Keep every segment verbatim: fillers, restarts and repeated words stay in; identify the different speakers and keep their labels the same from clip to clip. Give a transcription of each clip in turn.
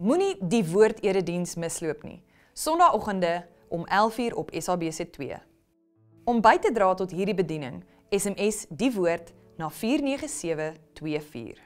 Speaker 1: Moenie die woord-erediens misloop nie. Sondagoggende om elf uur op S A B C twee. Om by te dra tot hierdie bediening, S M S die woord na vier nege sewe twee vier.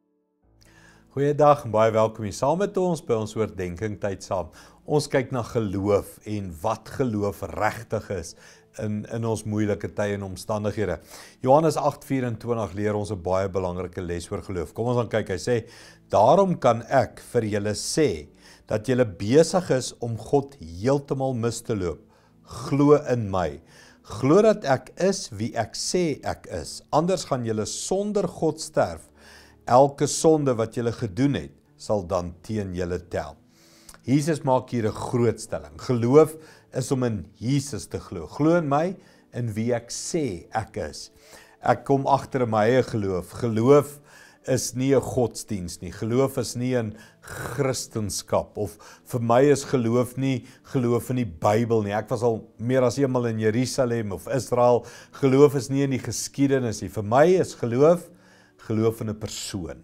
Speaker 2: Goeiedag en baie welkom hier saam met ons by ons oordeenking tyd saam. Ons kyk na geloof en wat geloof regtig is in in ons moeilike tye en omstandighede. Johannes agt vyf-en-twintig leer ons 'n baie belangrike les oor geloof. Kom ons dan kyk. Hy sê: "Daarom kan ek vir julle sê dat julle besig is om God heeltemal mis te loop. Glo in my. Glo dat ek is wie ek sê ek is. Anders gaan julle sonder God sterf. Elke sonde wat julle gedoen het, sal dan teen julle tel." Jesus maak hier 'n groot stelling. Geloof is om in Jesus te glo. Glo in my en wie ek sê ek is. Ek kom agter in my eie geloof. Geloof is nie 'n godsdiens nie. Geloof is nie 'n Christendom of vir my is geloof nie geloof in die Bybel nie. Ek was al meer as eenmal in Jerusalem of Israel. Geloof is nie in die geskiedenis nie. Vir my is geloof geloof in 'n persoon.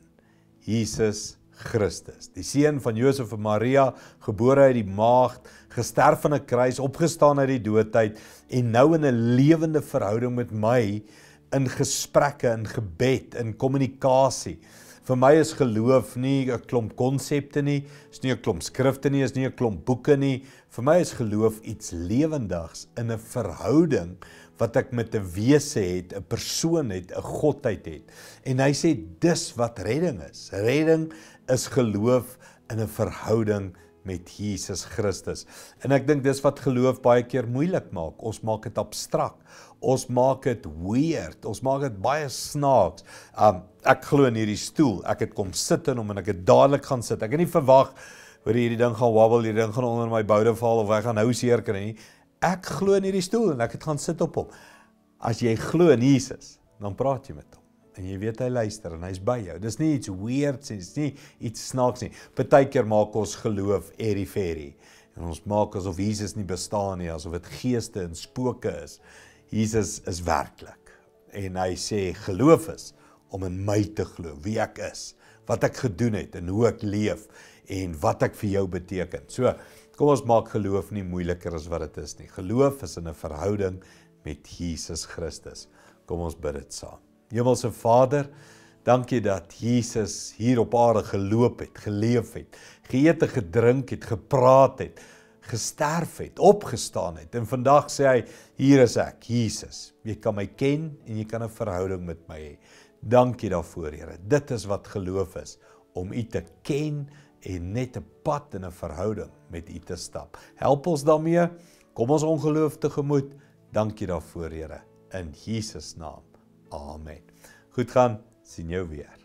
Speaker 2: Jesus Christus, die seun van Josef en Maria, gebore uit die maagd, gesterf aan 'n kruis, opgestaan uit die doodheid en nou in 'n lewende verhouding met my, in gesprekke, in gebed, in kommunikasie. Vir my is geloof nie 'n klomp konsepte nie, is nie 'n klomp skrifte nie, is nie 'n klomp boeke nie. Vir my is geloof iets lewendigs in 'n verhouding wat ek met 'n wese het, 'n persoon het, 'n godheid het. En hy sê dis wat redding is. Redding is geloof in 'n verhouding met Jesus Christus. En ek dink dis wat geloof baie keer moeilik maak. Ons maak dit abstrak. Ons maak dit weird. Ons maak dit baie snaaks. Um, ek glo in hierdie stoel. Ek het kom sit in hom en ek het dadelik gaan sit. Ek het nie verwag hoor hierdie ding gaan wabbel, hierdie ding gaan onder my boude val of ek gaan nou seer kry nie. Ek glo in hierdie stoel en ek het gaan sit op hom. As jy glo in Jesus, dan praat jy met hom. En jy weet hy luister en hy's by jou. Dis nie iets weird, dis nie iets snaaks nie. Partykeer maak ons geloof airy-fairy. En ons maak asof Jesus nie bestaan nie, asof dit geeste en spooke is. Jesus is werklik. En hy sê geloof is om in my te glo, wie ek is, wat ek gedoen het en hoe ek leef en wat ek vir jou beteken. So, kom ons maak geloof nie moeiliker as wat dit is nie. Geloof is in 'n verhouding met Jesus Christus. Kom ons bid dit saam. Hemelse Vader, dankie dat Jesus hier op aarde geloop het, geleef het, geëet en gedrink het, gepraat het, gesterf het, opgestaan het. En vandag sê hy, hier is ek, Jesus. Jy kan my ken en jy kan 'n verhouding met my hê. Dankie daarvoor, Here. Dit is wat geloof is, om U te ken en net 'n pad in 'n verhouding met U te stap. Help ons daarmee, kom ons ongeloof tegemoet. Dankie daarvoor, Here. In Jesus naam. Amen. Goed gaan, sien jou weer.